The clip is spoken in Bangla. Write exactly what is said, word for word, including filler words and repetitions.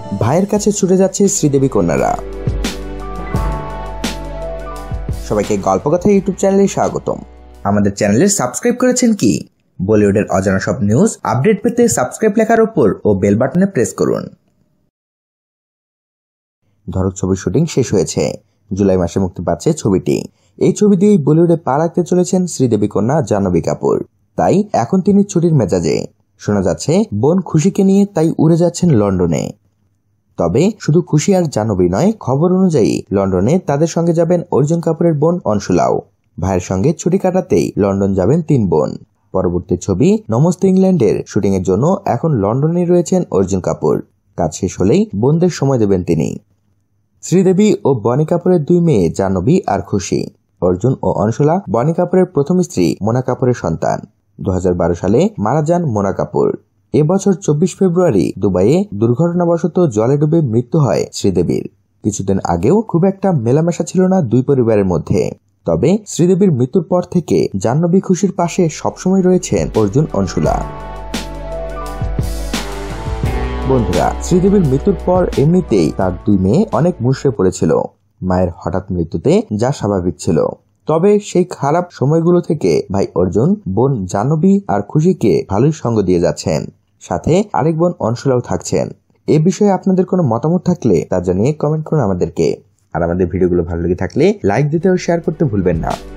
ভাইয়ের কাছে ছুটে যাচ্ছে শ্রীদেবী কন্যারা। সবাইকে গল্পকথা ইউটিউব চ্যানেলে স্বাগতম। আমাদের চ্যানেলে সাবস্ক্রাইব করেছেন কি? বলিউডের অজানা সব নিউজ আপডেট পেতে সাবস্ক্রাইব লেখার উপর ও বেল বাটনে প্রেস করুন। ধড়ক ছবির শুটিং শেষ হয়েছে। জুলাই মাসে মুক্তি পাচ্ছে ছবিটি। এই ছবি দিয়েই বলিউডে পা রাখতে চলেছেন শ্রীদেবী কন্যা জাহ্নবী কাপুর। তাই এখন তিনি ছুটির মেজাজে। শোনা যাচ্ছে বোন খুশিকে নিয়ে তাই উড়ে যাচ্ছেন লন্ডনে। তবে শুধু খুশি আর জাহ্নবী নয়, খবর অনুযায়ী লন্ডনে তাদের সঙ্গে যাবেন অর্জুন কাপুরের বোন অনশুলাও। ভাইয়ের সঙ্গে ছুটি কাটাতেই লন্ডন যাবেন তিন বোন। পরবর্তী ছবি নমস্তে ইংল্যান্ডের শুটিং এর জন্য এখন লন্ডনে রয়েছেন অর্জুন কাপুর। কাজ শেষ হলেই বোনদের সময় দেবেন তিনি। শ্রীদেবী ও বনি কাপুরের দুই মেয়ে জাহ্নবী আর খুশি। অর্জুন ও অনশুলা বনি কাপুরের প্রথম স্ত্রী মোনা কাপুরের সন্তান। দু হাজার বারো সালে মারা যান মোনা কাপুর। এবছর চব্বিশ ফেব্রুয়ারি দুবাইয়ে দুর্ঘটনাবশত জলে ডুবে মৃত্যু হয় শ্রীদেবীর। কিছুদিন আগেও খুব একটা মেলামেশা ছিল না দুই পরিবারের মধ্যে। তবে শ্রীদেবীর মৃত্যুর পর থেকে জাহ্নবী খুশির পাশে সবসময় রয়েছেন অর্জুন অনশুলা। বন্ধুরা, শ্রীদেবীর মৃত্যুর পর এমনিতেই তার দুই মেয়ে অনেক মুষড়ে পড়েছিল মায়ের হঠাৎ মৃত্যুতে, যা স্বাভাবিক ছিল। তবে সেই খারাপ সময়গুলো থেকে ভাই অর্জুন বোন জাহ্নবী আর খুশিকে ভালোই সঙ্গ দিয়ে যাচ্ছেন। সাথে আরেক বোন অনশুলাও থাকছেন। এ বিষয়ে আপনাদের কোনো মতামত থাকলে তা জানিয়ে কমেন্ট করুন আমাদেরকে। আর আমাদের ভিডিওগুলো ভালো লেগে থাকলে লাইক দিতে ও শেয়ার করতে ভুলবেন না।